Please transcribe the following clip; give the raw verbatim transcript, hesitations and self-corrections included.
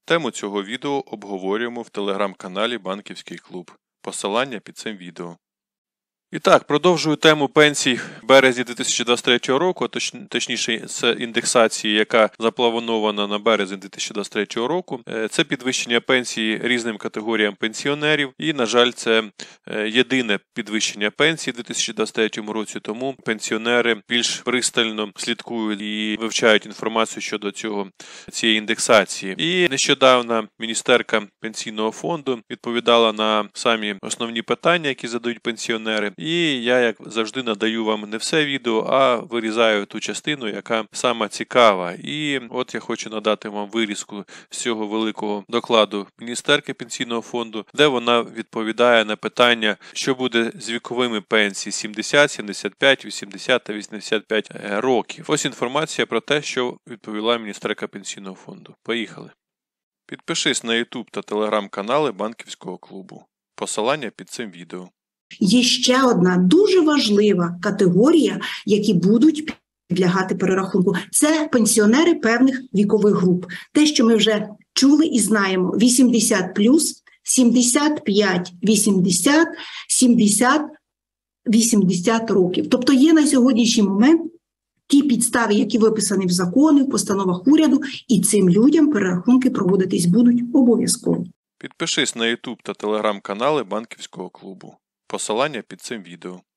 Тему цього відео обговорюємо в телеграм-каналі «Банківський клуб». Посилання під цим відео. І так, продовжую тему пенсій в березні дві тисячі двадцять третього року, точ, точніше, це індексації, яка запланована на березень дві тисячі двадцять третього року. Це підвищення пенсії різним категоріям пенсіонерів. І, на жаль, це єдине підвищення пенсії в дві тисячі двадцять третьому році, тому пенсіонери більш пристально слідкують і вивчають інформацію щодо цього, цієї індексації. І нещодавно міністерка пенсійного фонду відповідала на самі основні питання, які задають пенсіонери. І я, як завжди, надаю вам не все відео, а вирізаю ту частину, яка сама цікава. І от я хочу надати вам вирізку з цього великого докладу міністерки пенсійного фонду, де вона відповідає на питання, що буде з віковими пенсій сімдесят, сімдесят п'ять, вісімдесят та вісімдесят п'ять років. Ось інформація про те, що відповіла міністерка пенсійного фонду. Поїхали. Підпишись на YouTube та телеграм-канали Банківського клубу. Посилання під цим відео. Є ще одна дуже важлива категорія, які будуть підлягати перерахунку. Це пенсіонери певних вікових груп. Те, що ми вже чули і знаємо, вісімдесят плюс, сімдесят п'ять вісімдесят, сімдесят вісімдесят років. Тобто є на сьогоднішній момент ті підстави, які виписані в законі, в постановах уряду, і цим людям перерахунки проводитись будуть обов'язково. Підпишись на YouTube та телеграм-канали Банківського клубу. Посилання під цим відео.